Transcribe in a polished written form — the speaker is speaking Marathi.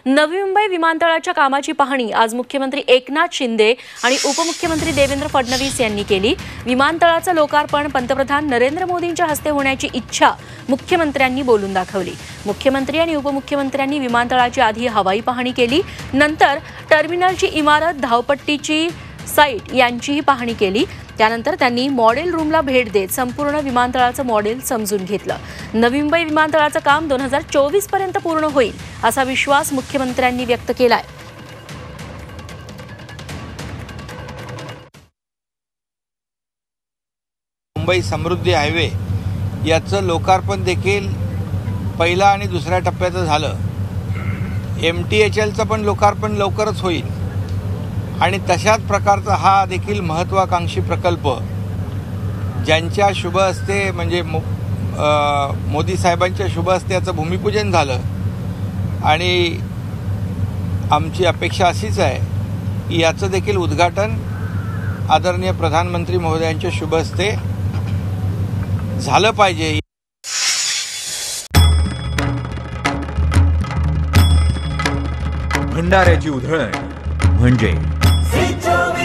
नवी मुंबई विमानतळाच्या कामाची पाहणी आज मुख्यमंत्री एकनाथ शिंदे आणि उपमुख्यमंत्री देवेंद्र फडणवीस यांनी केली। विमानतळाचं लोकार्पण पंतप्रधान नरेंद्र मोदींच्या हस्ते होण्याची इच्छा मुख्यमंत्र्यांनी बोलून दाखवली। मुख्यमंत्री आणि उपमुख्यमंत्र्यांनी विमानतळाची आधी हवाई पाहणी केली, नंतर टर्मिनलची इमारत, धावपट्टीची साइट यांचीही पाहणी केली। त्यानंतर त्यांनी मॉडेल रूमला भेट देत संपूर्ण विमानतळाचं मॉडेल समजून घेतलं। नवी मुंबई विमानतळाचं काम 2024 पर्यंत पूर्ण होईल असा विश्वास मुख्यमंत्र्यांनी व्यक्त केलाय। मुंबई समृद्धी हायवे याचं लोकार्पण देखील पहिला आणि दुसऱ्या टप्प्यात झालं। MTHLचं पण लोकार्पण लवकरच होईल आणि तशाच प्रकारचा हा देखील महत्त्वाकांक्षी प्रकल्प ज्यांच्या शुभ हस्ते म्हणजे मोदी साहेबांच्या शुभ हस्ते याचं भूमिपूजन झालं आणि आमची अपेक्षा अशीच आहे की याचं देखील उद्घाटन आदरणीय प्रधानमंत्री महोदयांच्या शुभ हस्ते झालं पाहिजे। भंडाऱ्याची उधळण म्हणजे